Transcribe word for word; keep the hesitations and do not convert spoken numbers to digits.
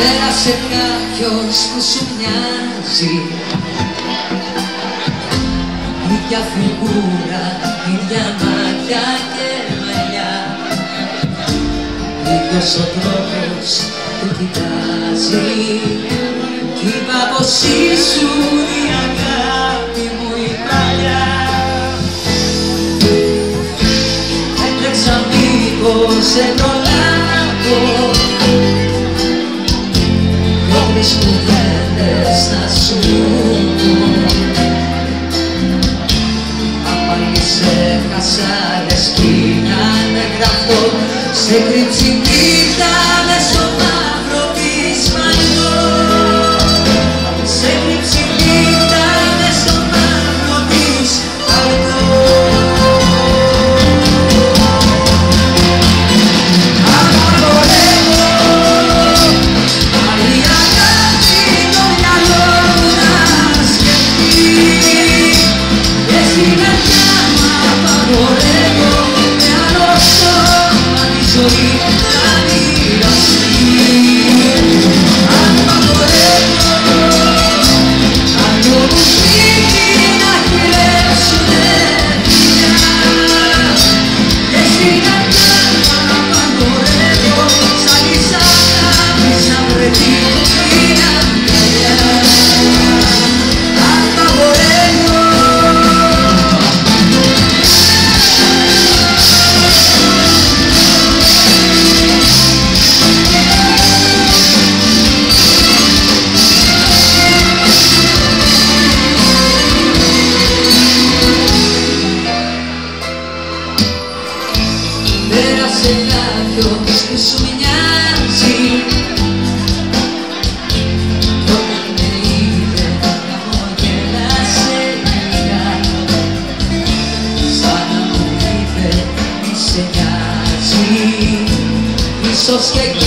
Πέρασε κάποιος που σου μοιάζει, ίδια φιγούρα, ίδια μάτια και μαλλιά, ίδιος ο τρόπος που κοιτάζει, κι είπα πως ήσουν η αγάπη μου η παλιά. Έτρεξα μήπως δεν προλάβω δυο-τρεις κουβέντες να σου πω, άμα σε έχασα λες κι να γραφτώ σε κρύψη νύχτα μες στο μαύρο της μαλλιό, σε κρύψη νύχτα μες στο μαύρο της μαλλιό. Πέρασε κάποιος που σου μοιάζει, κι όταν με είδε χαμογέλασε λίγα, σαν να μου είπε μη σε νοιάζει, ίσως και